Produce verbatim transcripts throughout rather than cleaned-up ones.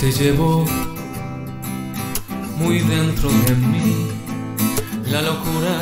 te llevo muy dentro de mí, la locura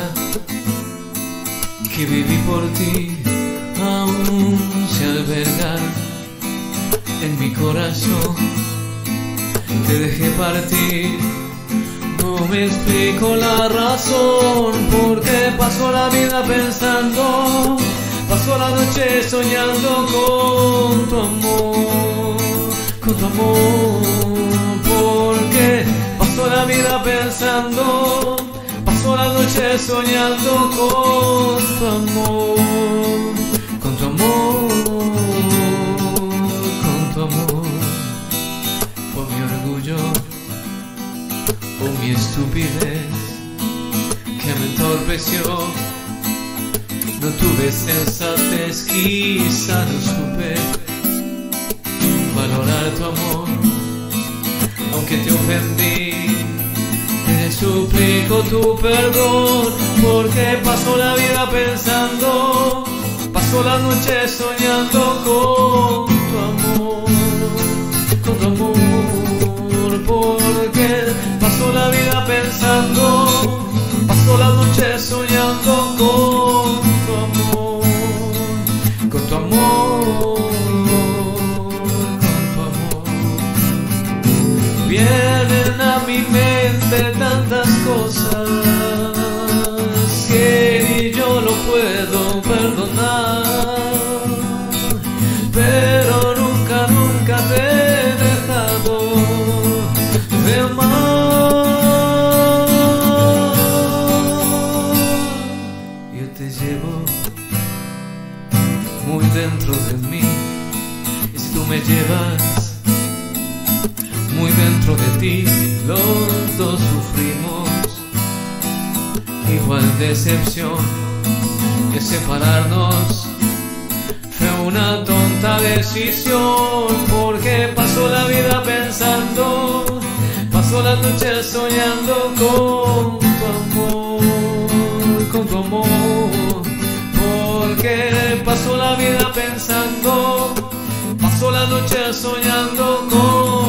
que viví por ti aún se alberga en mi corazón. Te dejé partir, no me explico la razón, porque paso la vida pensando, paso la noche soñando con tu amor, con tu amor, porque paso la vida pensando, paso la noche soñando con tu amor, con tu amor, con tu amor. Por mi orgullo, por mi estupidez que me entorpeció, no tuve sensatez, quizá no supe valorar tu amor. Aunque te ofendí, te suplico tu perdón, porque paso la vida pensando, paso la noche soñando con tu amor, con tu amor, porque paso la vida pensando, paso la noche soñando con tu amor, con tu amor, con tu amor. Vienen a mi mente tantas cosas que ni yo lo puedo perdonar, pero nunca, nunca te he dejado de amar. Yo te llevo muy dentro de mí, y si tú me llevas muy dentro de ti, los dos sufrimos igual decepción. Que separarnos fue una tonta decisión, porque paso la vida pensando, paso las noches soñando con tu amor, con tu amor, porque paso la vida pensando, paso las noches soñando con